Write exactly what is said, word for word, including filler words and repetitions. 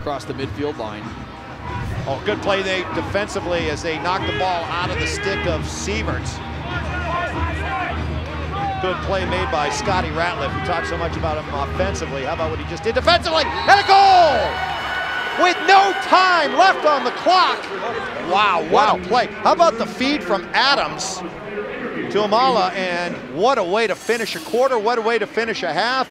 across the midfield line. Oh, good play they defensively as they knock the ball out of the stick of Sieverts. Good play made by Scotty Ratliff. We talked so much about him offensively. How about what he just did defensively? And a goal! With no time left on the clock. Wow, what a play. How about the feed from Adams to Emala, and what a way to finish a quarter, what a way to finish a half.